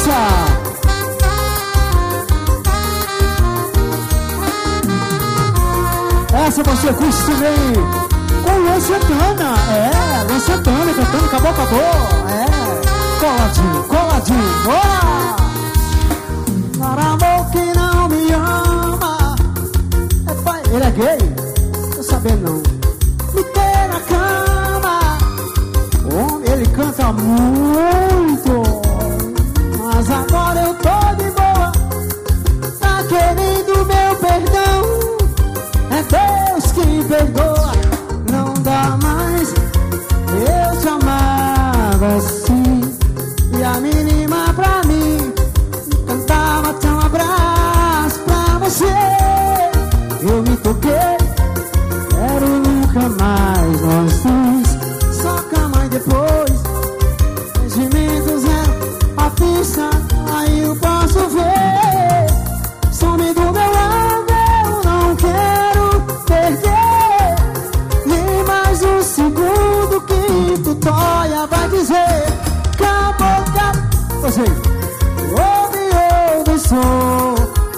Massa! Essa você curte também com o Luan Santana. É, Luan Santana cantando Acabou, Acabou. É, coladinho, coladinho. Bora! Para amor que não me ama. É pai, ele é gay? Tô sabendo não. Me ter na cama. Homem, ele canta muito. Mas agora eu tô de boa. Tá querendo meu perdão. É Deus que perdoa. Não dá mais eu te amava assim. E a mínima pra mim cantava até um abraço pra você. Eu me toquei, quero nunca mais nós dois. Só cama e depois sentimento zero, a pista aí eu posso ver. Some do meu lado, eu não quero perder nem mais um segundo que tu toia vai dizer. Acabou, acabou. Você ouve o som.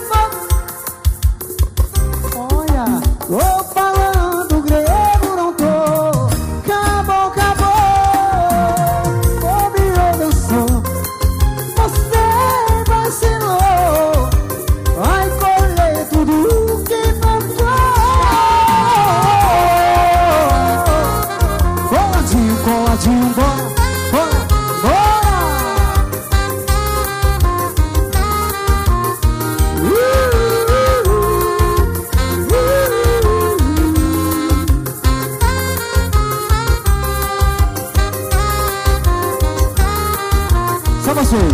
Olha, tô falando grego, não tô. Acabou, acabou. Ouve o som. Você vacilou. Vai colher tudo que plantou. Coladinho, coladinho, bora, bora, bora. Só vocês.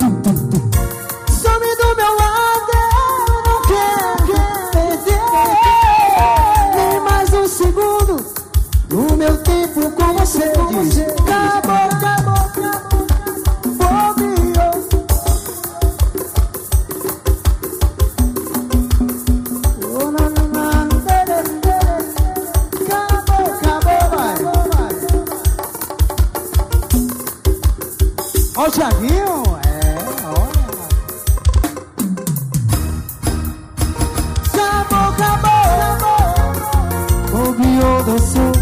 Some do meu lado, eu não quero perder nem mais um segundo no meu tempo com você. Diz, acabou, acabou, acabou. Oh, na, na, na, acabou, acabou, vai. Ó o Thiaguinho, olha. Bobeou, dançou.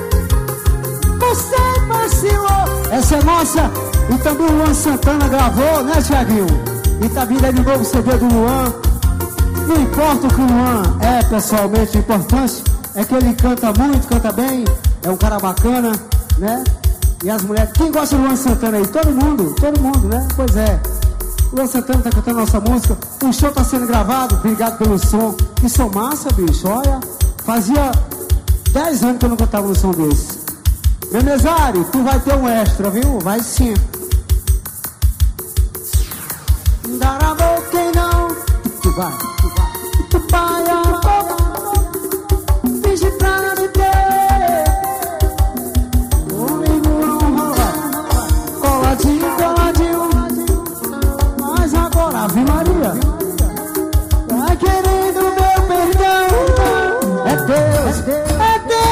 Você vacilou. Essa é nossa. E também o Luan Santana gravou, né, Thiaguinho? E tá vindo aí de novo o CD do Luan. Não importa o que o Luan é pessoalmente, o importante é que ele canta muito, canta bem. É um cara bacana, né? E as mulheres, quem gosta do Luan Santana aí? Todo mundo, né? Pois é. O Luan Santana tá cantando nossa música. O show tá sendo gravado, obrigado pelo som. Que som massa, bicho, olha. Fazia 10 anos que eu não cantava um som desse. Meu mesário, tu vai ter um extra, viu? Vai sim. Dar a boca e não. Tu vai. Tu vai a boca. Finge pra não me ter. Comigo não rola. Coladinho, coladinho. Mas agora, Ave Maria. Vai querendo meu perdão. É Deus, é Deus.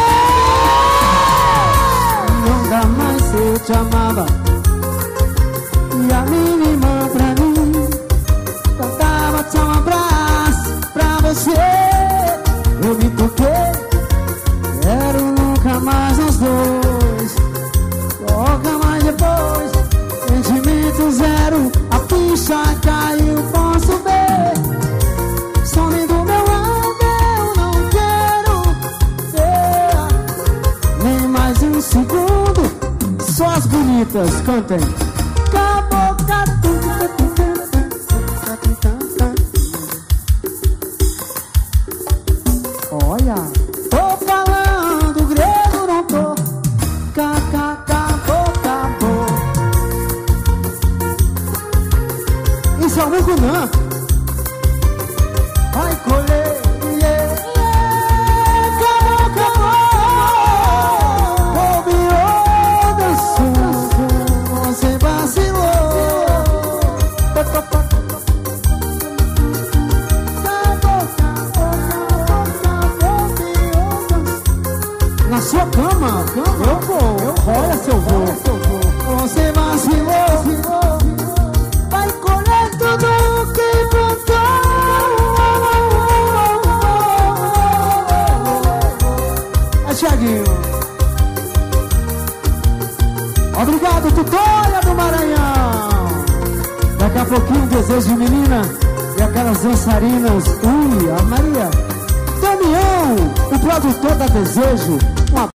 Não dá mais se eu te amava. E a mínima pra mim cantava até um abraço pra você. Eu me toquei, quero nunca mais nós dois. Logo mais depois, sentimento zero, a ficha caiu, posso ver. Some do meu lado, eu não quero ter nem mais um segundo. Só as bonitas, cantem. Olha, tô falando grego, não tô. Acabou. Isso é o Mucunã. Vai colher, acabou. Bobeou, dançou. Você vacilou. Na sua cama, eu vou. Olha se eu vou. Você vacilou. Vai colher. É Thiaguinho. Obrigado, Tutóia do Maranhão. Daqui a pouquinho, Desejo de Menina e aquelas dançarinas. Ui, a Maria. Damião, o produtor da Desejo.